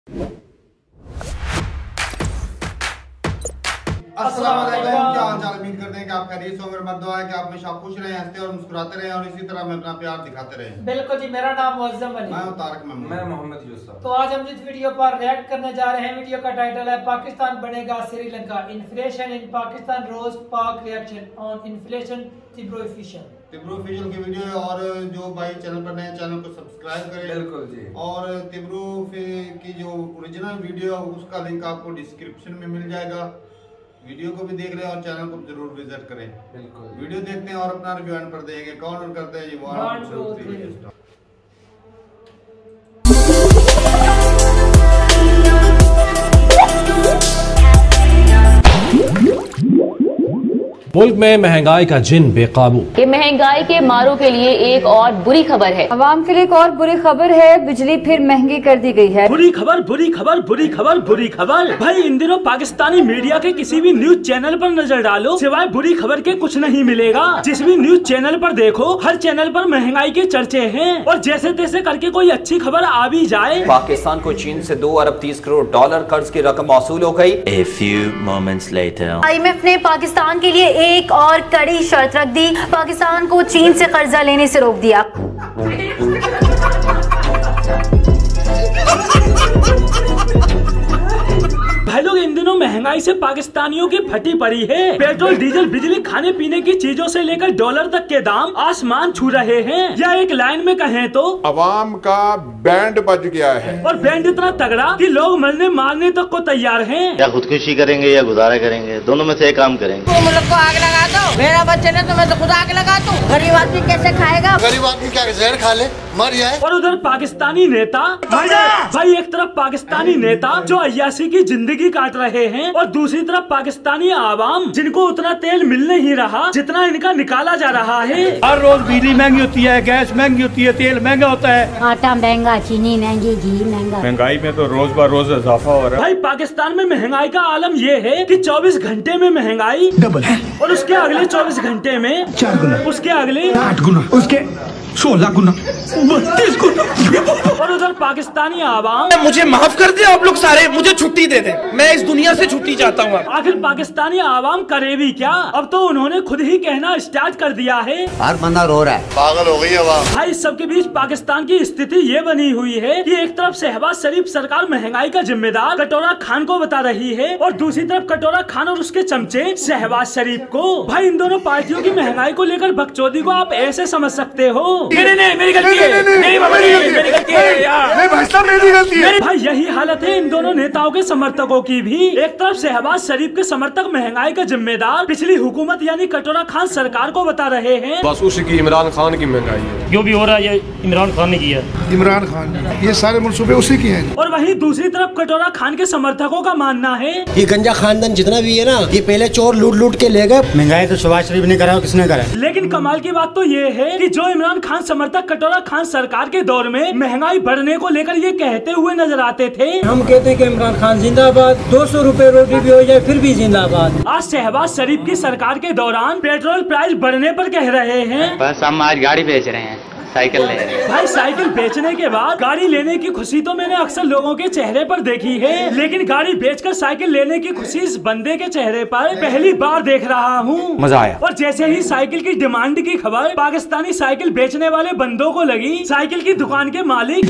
अस्सलाम वालेकुम, क्या हाल चाल। उम्मीद करते हैं कि आप खैरियत से होंगे। मेरी दुआ है कि आप हमेशा खुश रहें, हंसते और मुस्कुराते रहें और इसी तरह में अपना प्यार दिखाते रहें। बिल्कुल जी, मेरा नाम मुअज़्ज़म अली, मैं तारक मेमन, मैं मोहम्मद यूसुफ। तो आज हम जिस वीडियो पर रिएक्ट करने जा रहे हैं, वीडियो का टाइटल है पाकिस्तान बनेगा श्रीलंका, इन्फ्लेशन इन पाकिस्तान रोज पाक रिएक्शन ऑन इन्फ्लेशन तिब्रो ऑफिशियल की वीडियो है। और जो भाई चैनल पर नए, चैनल को सब्सक्राइब करें। बिल्कुल जी। और तिब्रो की जो ओरिजिनल वीडियो है उसका लिंक आपको डिस्क्रिप्शन में मिल जाएगा। वीडियो को भी देख लें और चैनल को जरूर विजिट करें। बिल्कुल वीडियो देखते हैं और अपना रिव्यू एंड पर देंगे। कौन करते हैं ये 1 2 3। मुल्क में महंगाई का जिन बेकाबू। कि महंगाई के मारों के लिए एक और बुरी खबर है। अवाम के लिए एक और बुरी खबर है, बिजली फिर महंगी कर दी गई है। बुरी खबर, बुरी खबर, बुरी खबर, बुरी खबर। भाई इन दिनों पाकिस्तानी मीडिया के किसी भी न्यूज चैनल पर नजर डालो, सिवाय बुरी खबर के कुछ नहीं मिलेगा। जिस भी न्यूज चैनल पर देखो, हर चैनल पर महंगाई के चर्चे हैं और जैसे तैसे करके कोई अच्छी खबर आ भी जाए। पाकिस्तान को चीन से 2 अरब 30 करोड़ डॉलर कर्ज की रकम मौसूल हो गई। A few moments later, IMF ने पाकिस्तान के लिए एक और कड़ी शर्त रख दी, पाकिस्तान को चीन से कर्जा लेने से रोक दिया। भाई लोग इन दिनों महंगाई से पाकिस्तानियों की फटी पड़ी है। पेट्रोल, डीजल, बिजली, खाने पीने की चीजों से लेकर डॉलर तक के दाम आसमान छू रहे हैं। या एक लाइन में कहें तो अवाम का बैंड बज गया है। और बैंड इतना तगड़ा कि लोग मरने मारने तक को तैयार हैं। या खुदकुशी करेंगे या गुजारा करेंगे, दोनों में से एक काम करेंगे। तुम लोग को आग लगा दो, मेरा बच्चे ने तो मैं तो खुद आग लगा दूं। गरीब आदमी कैसे खाएगा? गरीब आदमी क्या जहर खा ले मर जाए। और उधर पाकिस्तानी नेता, भाई एक तरफ पाकिस्तानी नेता जो अय्याशी की जिंदगी काट रहे हैं और दूसरी तरफ पाकिस्तानी आवाम जिनको उतना तेल मिल नहीं रहा जितना इनका निकाला जा रहा है। हर रोज बिजली महंगी होती है, गैस महंगी होती है, तेल महंगा होता है, आटा महंगा, चीनी महंगी, घी महंगा। महंगाई में तो रोज ब रोज इजाफा हो रहा है। भाई पाकिस्तान में महंगाई का आलम ये है कि 24 घंटे में महंगाई डबल है और उसके अगले 24 घंटे में 4 गुना, उसके अगले 8 गुना, उसके 16 गुना, 32 गुना। और उधर पाकिस्तानी आवाम, मुझे माफ कर दे आप लोग सारे, मुझे छुट्टी दे दे, मैं इस दुनिया से छुट्टी चाहता हूँ। आखिर पाकिस्तानी आवाम करे भी क्या? अब तो उन्होंने खुद ही कहना स्टार्ट कर दिया है। हर बंदा रो रहा है, पागल हो गई आवाम। भाई इस सबके बीच पाकिस्तान की स्थिति ये बनी हुई है कि एक तरफ शहबाज शरीफ सरकार महंगाई का जिम्मेदार कटोरा खान को बता रही है और दूसरी तरफ कटोरा खान और उसके चमचे शहबाज शरीफ को। भाई इन दोनों पार्टियों की महंगाई को लेकर बकचोदी को आप ऐसे समझ सकते हो। नहीं, मेरी गलती है, मेरी गलती है यार, मेरी गलती है। भाई यही हालत है इन दोनों नेताओं के समर्थकों की भी। एक तरफ शहबाज शरीफ के समर्थक महंगाई का जिम्मेदार पिछली हुकूमत यानी कटोरा खान सरकार को बता रहे हैं। बस उसकी इमरान खान की महंगाई है, जो भी हो रहा है ये इमरान खान ने किया। इमरान खान ने ये सारे मनसूबे उसी के हैं। और वहीं दूसरी तरफ कटोरा खान के समर्थकों का मानना है ये गंजा खानदान जितना भी है ना, ये पहले चोर लूट लूट के ले गए। महंगाई तो शहबाज शरीफ ने करा, किसने करा? लेकिन कमाल की बात तो ये है कि जो इमरान खान समर्थक कटोरा खान सरकार के दौर में महंगाई बढ़ने को लेकर ये कहते हुए नजर आते थे, हम कहते हैं कि इमरान खान जिंदाबाद, 200 रुपए रोटी भी हो जाए फिर भी जिंदाबाद। आज शहबाज शरीफ की सरकार के दौरान पेट्रोल प्राइस बढ़ने पर कह रहे हैं बस हम आज गाड़ी बेच रहे हैं, साइकिल ले रहे हैं। भाई साइकिल बेचने के बाद गाड़ी लेने की खुशी तो मैंने अक्सर लोगों के चेहरे पर देखी है, लेकिन गाड़ी बेचकर साइकिल लेने की खुशी इस बंदे के चेहरे पर पहली बार देख रहा हूँ। मजा आया। और जैसे ही साइकिल की डिमांड की खबर पाकिस्तानी साइकिल बेचने वाले बंदों को लगी, साइकिल की दुकान के मालिक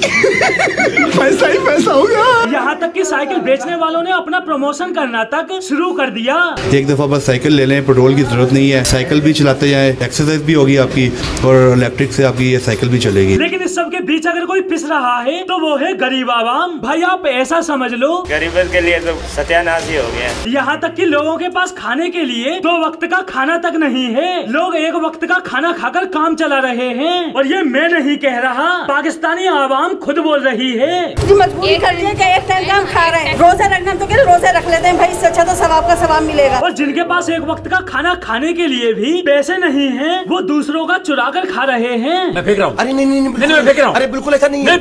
पैसा ही पैसा हो गया। यहाँ तक कि साइकिल बेचने वालों ने अपना प्रमोशन करना तक शुरू कर दिया। एक दफा बस साइकिल ले लें, पेट्रोल की जरूरत नहीं है, साइकिल भी चलाते जाएं, एक्सरसाइज भी होगी आपकी और इलेक्ट्रिक से आपकी साइकिल भी चलेगी। लेकिन इस सब के बीच अगर कोई पिस रहा है तो वो है गरीब आवाम। भाई आप ऐसा समझ लो गरीबों के लिए तो सत्यानाश ही हो गया। यहाँ तक कि लोगों के पास खाने के लिए 2 वक्त का खाना तक नहीं है, लोग 1 वक्त का खाना खाकर काम चला रहे हैं। और ये मैं नहीं कह रहा, पाकिस्तानी आवाम खुद बोल रही है। मजबूरी कर लिया कि एक टाइम काम खा रहे हैं, रोजे रखना तो क्या रोजे रख लेते हैं भाई, इससे अच्छा तो सवाब का सवाब मिलेगा। और जिनके पास 1 वक्त का खाना खाने के लिए भी पैसे नहीं है, वो दूसरों का चुरा कर खा रहे हैं। मैं फेंक रहा हूँ। अरे नहीं, मैं फेंक रहा हूँ। अरे बिल्कुल ऐसा नहीं है,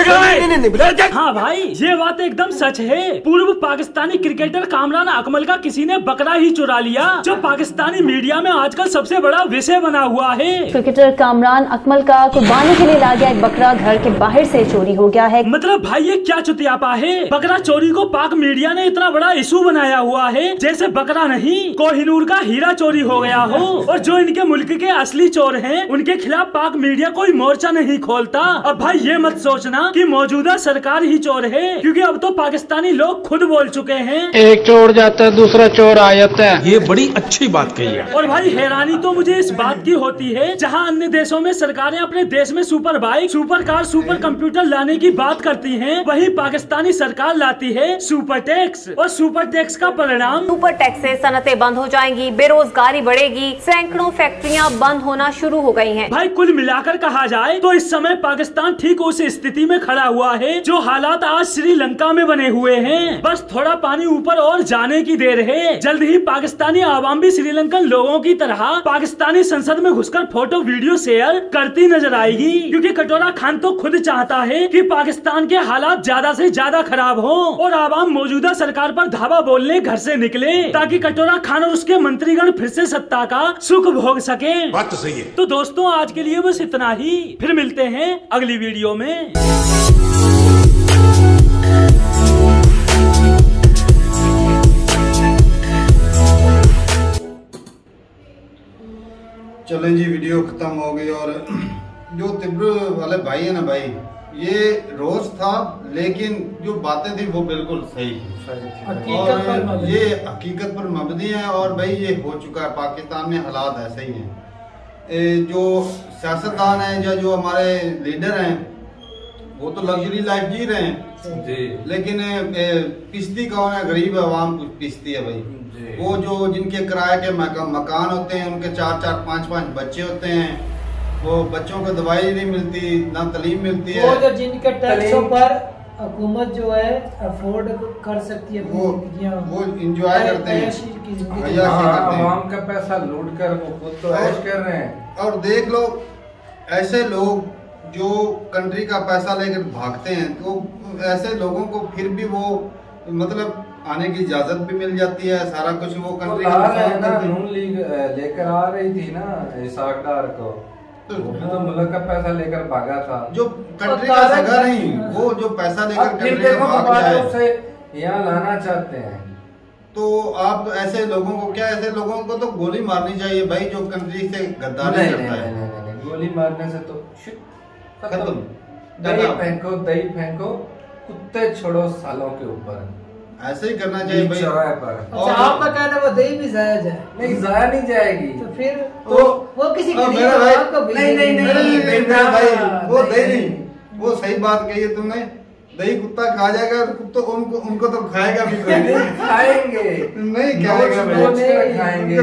नहीं। हाँ भाई ये बात एकदम सच है। पूर्व पाकिस्तानी क्रिकेटर कामरान अकमल का किसी ने बकरा ही चुरा लिया, जो पाकिस्तानी मीडिया में आजकल सबसे बड़ा विषय बना हुआ है। क्रिकेटर कामरान अकमल का कुर्बानी के लिए ला गया एक बकरा घर के बाहर से चोरी हो गया है। मतलब भाई ये क्या चुतियापा है। बकरा चोरी को पाक मीडिया ने इतना बड़ा इशू बनाया हुआ है जैसे बकरा नहीं कोहिनूर का हीरा चोरी हो गया हो। और जो इनके मुल्क के असली चोर हैं उनके खिलाफ पाक मीडिया कोई मोर्चा नहीं खोलता। अब भाई ये मत सोचना कि मौजूदा सरकार ही चोर है, क्योंकि अब तो पाकिस्तानी लोग खुद बोल चुके हैं, एक चोर जाता है दूसरा चोर आ जाता है। ये बड़ी अच्छी बात कही है। और भाई हैरानी तो मुझे इस बात की होती है, जहां अन्य देशों में सरकारें अपने देश में super bike, super car, super computer लाने की बात करती हैं, वहीं पाकिस्तानी सरकार लाती है सुपर टैक्स। और सुपर टैक्स का परिणाम सुपर टैक्स से सनतें बंद हो जाएंगी, बेरोजगारी बढ़ेगी, सैकड़ों फैक्ट्रियां बंद होना शुरू हो गई हैं। भाई कुल मिलाकर कहा जाए तो इस समय पाकिस्तान ठीक उस स्थिति में खड़ा हुआ है जो हालात आज श्रीलंका में बने हुए हैं। बस थोड़ा पानी ऊपर और जाने की देर है। जल्द ही पाकिस्तानी आवाम भी श्रीलंकन लोगों की तरह पाकिस्तानी संसद में घुसकर फोटो वीडियो शेयर करती नजर आएगी, क्योंकि कटोरा खान तो खुद चाहता है कि पाकिस्तान के हालात ज्यादा से ज्यादा खराब हो और आवाम मौजूदा सरकार पर धावा बोलने घर से निकले, ताकि कटोरा खान और उसके मंत्रीगण फिर से सत्ता का सुख भोग सके। बात तो सही है। तो दोस्तों आज के लिए बस इतना ही, फिर मिलते हैं अगली वीडियो में। चलें जी, वीडियो खत्म हो गई। और जो तिब्रू वाले भाई है ना भाई, ये रोज था लेकिन जो बातें थी वो बिल्कुल सही थी और ये हकीकत पर मबनी है। और भाई ये हो चुका है, पाकिस्तान में हालात ऐसे ही हैं। जो सियासतदान हैं या जो हमारे लीडर हैं वो तो लग्जरी लाइफ जी रहे हैं जी, लेकिन पिसती कौन है? गरीब आवाम पिसती है भाई। वो जो जिनके किराए के मकान होते हैं, उनके 4-4, 5-5 बच्चे होते हैं, वो बच्चों को दवाई नहीं मिलती, ना तालीम मिलती है। वो जो जिनके टैक्सों पर हुकूमत जो है अफोर्ड कर सकती है, वो इंजॉय करते हैं, आवाम का पैसा लूट कर वो खुद तो ऐश कर रहे हैं। और देख लो ऐसे लोग जो कंट्री का पैसा लेकर भागते हैं, तो ऐसे लोगों को फिर भी वो मतलब आने की इजाजत भी मिल जाती है, सारा कुछ वो कंट्री नून लीग लेकर आ रही थी ना इसाक डार को, तो मुल्क का पैसा लेकर भागा था। जो कंट्री का सगा नहीं, वो जो पैसा लेकर कंट्री का भाग जाए उसे यहाँ लाना चाहते हैं। तो आप ऐसे लोगों को क्या, ऐसे लोगों को तो गोली मारनी चाहिए भाई जो कंट्री से गद्दारी करता है। गोली मारने से तो खत्म। दही फेंको, कुत्ते छोड़ो सालों के ऊपर, ऐसे ही करना चाहिए भाई। अच्छा, आपका कहना वो दही भी जाया जाए? नहीं, जाया नहीं जाएगी। तो फिर तो वो किसी नहीं, वो दही नहीं, वो सही बात कही है तुमने। दही कुत्ता खा जाएगा तो उनको तो खाएगा भी कोई नहीं। खाएंगे नहीं खाएंगे,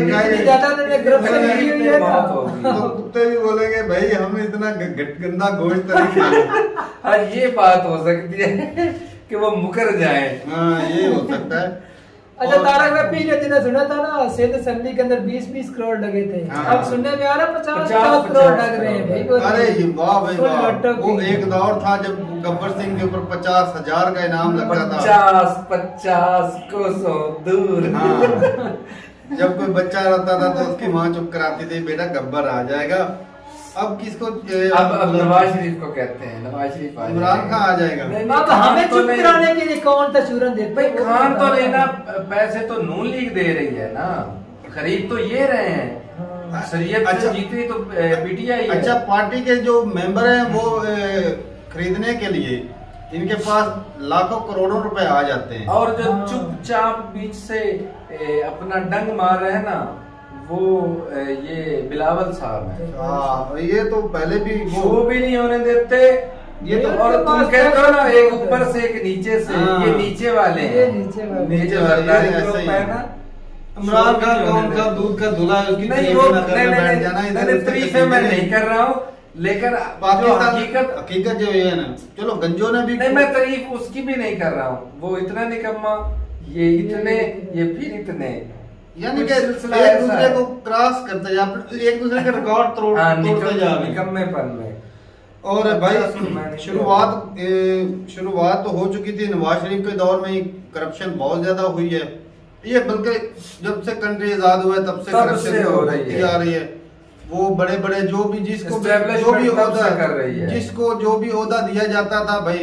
तो कुत्ते भी बोलेंगे भाई हम इतना गंदा गोश्त नहीं खाएंगे। हाँ, ये बात हो सकती है कि वो मुकर जाए। हाँ, ये हो सकता है। अच्छा, तारक मैं पिछले दिन सुना था ना, सेहत असेंबली के अंदर 20-20 करोड़ लगे थे। अब सुनने में आ रहा 50 करोड़ लग रहे हैं भाई। अरे वाह भाई वाह, वो एक दौर था जब गब्बर सिंह के ऊपर 50,000 का इनाम लगता था। 50 को 100 दूर। हाँ। जब कोई बच्चा रहता था तो उसकी माँ चुप कराती थी, बेटा गब्बर आ जाएगा। अब किसको? अब नवाज शरीफ को कहते हैं, नवाज शरीफ इमरान खान आ जाएगा। अब हमें चुप कराने के लिए कौन तशूरन देता है? खान तो नहीं ना, पैसे तो नून लीग दे रही है ना, खरीद तो ये रहे हैं। शरीयत से जीती तो पीटीआई। अच्छा, पार्टी के जो मेंबर हैं वो खरीदने के लिए इनके पास लाखों करोड़ों रुपए आ जाते हैं। और जो चुपचाप बीच से अपना डंग मार रहे हैं ना, वो ये बिलावल साहब है। हाँ, ये तो पहले भी वो भी नहीं होने देते। ये तो और तुम कहते हो ना, एक ऊपर से एक नीचे से, ये नीचे वाले हैं, नीचे वाले। इमरान खान कौन सा दूध का धुला है उसकी तारीफ मैं नहीं कर रहा हूँ, लेकिन पाकिस्तान हकीकत जो है ना, चलो गंजो ने भी नहीं, मैं तारीफ उसकी भी नहीं कर रहा हूँ। वो इतना निकम्मा, ये इतने, ये फिर इतने, यानी कि एक दूसरे को क्रॉस करते जा, एक दूसरे के रिकॉर्ड तोड़ते जा निकम्मेपन में। और भाई शुरुआत तो हो चुकी थी, नवाज शरीफ के दौर में ही करप्शन बहुत ज्यादा हुई है। ये बल्कि जब से कंट्री आजाद हुआ है तब से करप्शन हो रही है। वो बड़े बड़े जो भी जिसको जो भी ओहदा दिया जाता था भाई,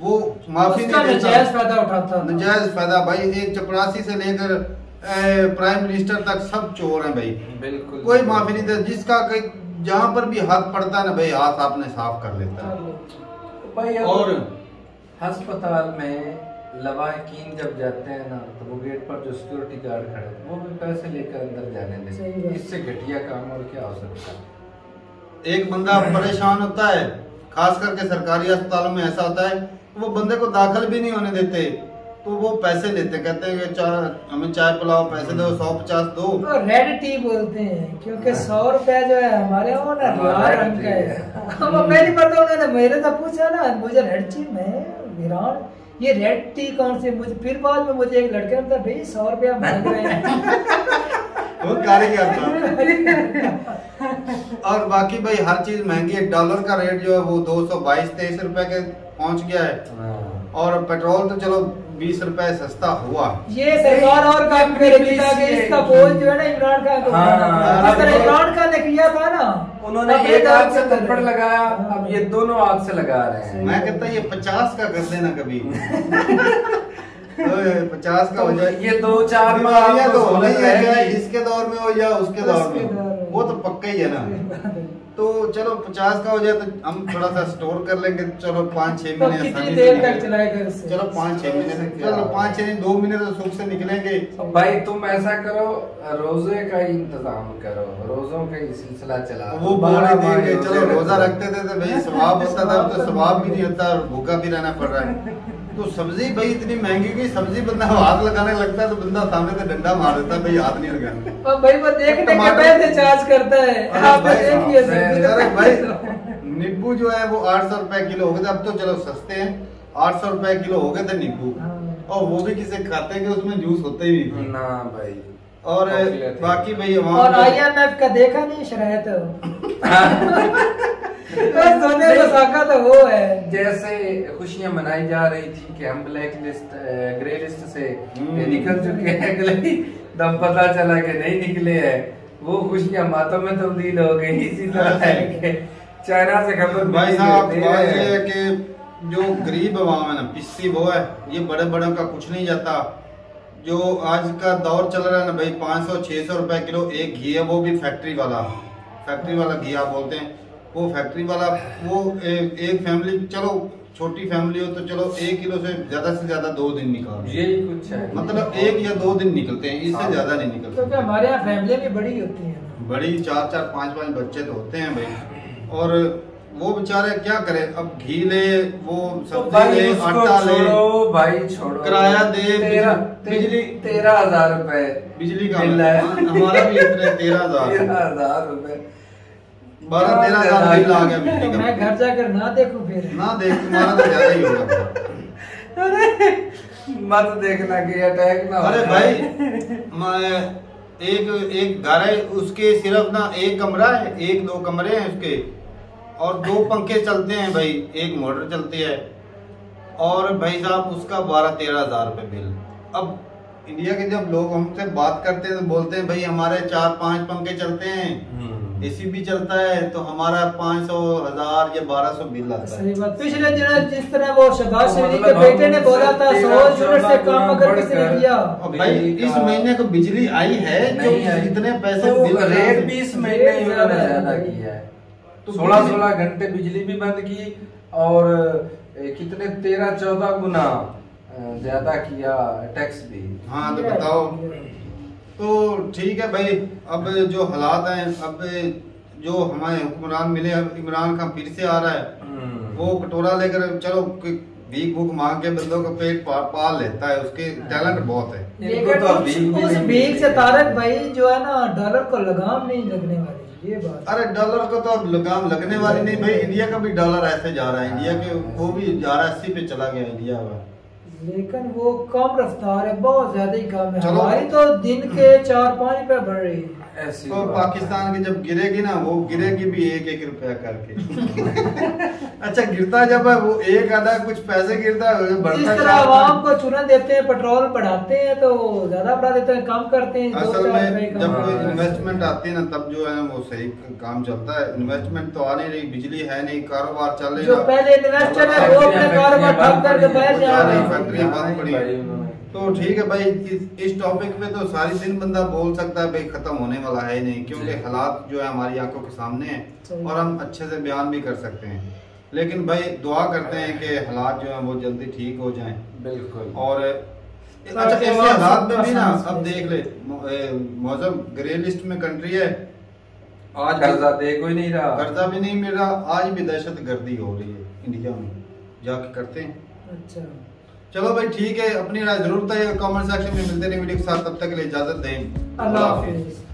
वो माफी नहीं देता, नजायज फायदा उठाता, नजायज फायदा भाई। एक चपरासी से लेकर प्राइम मिनिस्टर तक सब चोर हैं भाई, बिल्कुल कोई माफी नहीं देता। जिसका जहाँ पर भी हाथ पड़ता है ना भाई, हाथ आपने साफ कर लेता है भाई। और अस्पताल में लवाहिकीन जब जाते हैं ना, तो वो गेट पर जो सिक्योरिटी गार्ड खड़े वो भी पैसे लेकर अंदर जाने देते। इससे घटिया काम और क्या हो सकता है। एक बंदा परेशान होता है, खास करके सरकारी अस्पतालों में ऐसा होता है, वो बंदे को दाखिल भी नहीं होने देते, तो वो पैसे लेते, कहते हैं कि हमें चाय पिलाओ, पैसे दो, 150 दो। तो रेड टी बोलते हैं, क्योंकि 100 रुपया जो है हमारे वो ना लाल रंग का है। वो पहली बार तो उन्होंने मेरे से पूछा ना, मुझे रेड टी में विरान ये रेड टी कौन सी, मुझे फिर बाद में मुझे एक लड़के ने बताया भाई 100 रुपया मांग रहे हैं। वो कारीगर था। और बाकी भाई हर चीज महंगी है। डॉलर का रेट जो है वो 222-23 रुपए के पहुंच गया है, और पेट्रोल तो चलो 20 रुपए सस्ता हुआ। ये सरकार और काम करेगी ताकि इसका बोझ जो है ना इमरान खान को इमरान खान ने किया था ना, उन्होंने एक हाथ से थप्पड़ लगाया, अब ये दोनों हाथ से लगा रहे हैं। मैं कहता ये 50 का कर देना कभी। 50 का हो जाए, ये 2-4 बीमारियां तो होना ही है, इसके दौर में हो या उसके दौर में, वो तो पक्का ही है ना। तो चलो 50 का हो जाए तो हम थोड़ा सा स्टोर कर लेंगे, चलो 5-6 महीने कितनी देर तक चलाएगा, चलो 5-6 महीने तक, चलो 5-6 नहीं 2 महीने तो सुख से निकलेंगे। भाई तुम ऐसा करो, रोजे का इंतजाम करो, रोजों का सिलसिला चला। वो बोल रहे थे कि चलो रोजा रखते थे तो भाई सवाब होता था, तो सवाब भी नहीं होता, भूखा भी रहना पड़ रहा है। तो सब्जी भाई इतनी महंगी की सब्जी, बंदा हाथ लगाने लगता है तो बंदा सामने से डंडा मार देता है, भाई हाथ नहीं लगाना। और भाई वो देखने के पैसे चार्ज करता है। आपने देखिए भाई नींबू जो है वो 800 रुपए किलो हो गए थे, अब तो चलो सस्ते हैं, 800 रुपए किलो हो गए थे नींबू, और वो भी किसे खाते हैं कि उसमें जूस होते ही नहीं ना भाई। और बाकी भाई और IMF का देखा नहीं शरायत सोने का साका तो वो है। जैसे खुशियां मनाई जा रही थी कि हम ब्लैक लिस्ट ग्रे लिस्ट से निकल चुके हैं, अगले दम पता चला कि नहीं निकले हैं, वो खुशियां मातम में तब्दील हो गई। इसी तरह है कि चाइना से खबर भाई साहब बात ये है कि जो गरीब अवाम है ना, पिस्सी वो है, ये बड़े बड़ों का कुछ नहीं जाता। जो आज का दौर चल रहा है ना भाई, 500-600 रुपए किलो एक घी है, वो भी फैक्ट्री वाला घी आप बोलते हैं, वो फैक्ट्री वाला। वो एक फैमिली, चलो छोटी फैमिली हो तो चलो 1 किलो से ज्यादा 2 दिन निकाल, यही कुछ है, मतलब 1 या 2 दिन निकलते हैं, इससे ज्यादा नहीं निकलते। क्योंकि हमारे यहाँ फैमिली भी बड़ी होती है, बड़ी 4-4, 5-5 बच्चे तो होते हैं भाई। और वो बेचारे क्या करे, अब घी ले, वो सब्जी ले, आटा ले, भाई छोड़ो, किराया दे, बिजली 13,000 रुपए बिजली का बिल है, हमारा भी इतने 13,000 रुपए, 12-13,000 बिल आ गया बिजली का। मैं घर जाकर ना देखूं, फिर ना देख, तुम्हारा तो ज्यादा ही होगा। अरे मत देखना कि अटैक ना। अरे भाई मैं एक घर है, उसके सिर्फ ना 1 कमरा है, 1-2 कमरे हैं उसके, और 2 पंखे चलते हैं भाई, 1 मोटर चलती है, और भाई साहब उसका 12-13,000 रुपए बिल। अब इंडिया के जब लोग हमसे बात करते हैं तो बोलते हैं भाई हमारे 4-5 पंखे चलते हैं, एसी भी चलता है, तो हमारा 500, 1000 या 1200 बिल आता है। सही बात। पिछले दिनों जिस तरह वो शहबाज शरीफ के बेटे ने बोला था 100 यूनिट से काम अगर किसी ने किया, भाई इस महीने को बिजली आई है जो इतने पैसे रेट भी इस महीने इन्होंने ज्यादा किया है, तो 16 घंटे बिजली भी बंद की, और कितने 13-14 गुना ज्यादा किया टैक्स भी। हाँ तो बताओ, तो ठीक है भाई। अब जो हालात हैं, अब जो हमारे हुक्मरान मिले, अब इमरान खान फिर से आ रहा है, वो कटोरा लेकर चलो भीख भूख मांग के बंदों का पेट पाल लेता है, उसके टैलेंट बहुत है। लेकिन उस भीख से तारक भाई जो है ना, डॉलर को लगाम नहीं लगने वाली, ये बात। अरे डॉलर को तो अब लगाम लगने वाली नहीं भाई, इंडिया का भी डॉलर ऐसे जा रहा है, इंडिया के वो भी जा रहा है 80 पे चला गया इंडिया में, लेकिन वो कम रफ्तार है, बहुत ज्यादा ही कम है। हमारी तो दिन के 4-5 पे बढ़ रही है। तो पाकिस्तान की जब गिरेगी ना, वो गिरेगी भी 1-1 रुपया करके। अच्छा गिरता जब है वो एक आधा कुछ पैसे गिरता है, बढ़ता आवाम को चूरन देते हैं, पेट्रोल बढ़ाते हैं तो ज्यादा बढ़ा देते हैं, कम करते हैं। असल में जब कोई इन्वेस्टमेंट आती है ना, तब जो है वो सही काम चलता है। इन्वेस्टमेंट तो आ नहीं रही, बिजली है नहीं, कारोबार चल रही। जो पहले इन्वेस्टर है वो अपने कारोबार ठप करके बैठ जा रहे हैं, फैक्ट्री बंद पड़ी। तो ठीक है भाई, इस टॉपिक पे तो सारी दिन बंदा बोल सकता है भाई, खत्म होने वाला है नहीं, क्योंकि हालात जो है हमारी आंखों के सामने हैं और हम अच्छे से बयान भी कर सकते हैं। लेकिन भाई दुआ करते हैं कि हालात जो है वो जल्दी ठीक हो जाएं। बिल्कुल। और अच्छा ऐसे हालात में भी ना, अब देख ले मौजम ग्रे लिस्ट में कंट्री है, आज कर्जा दे कोई नहीं रहा, कर्जा भी नहीं मिल रहा, आज भी दहशतगर्दी हो रही है इंडिया में, जाके करते हैं। अच्छा चलो भाई ठीक है, अपनी राय जरूर बताइए कमेंट सेक्शन में। मिलते हैं वीडियो के साथ, तब तक के लिए इजाजत दें। अल्लाह हाफिज।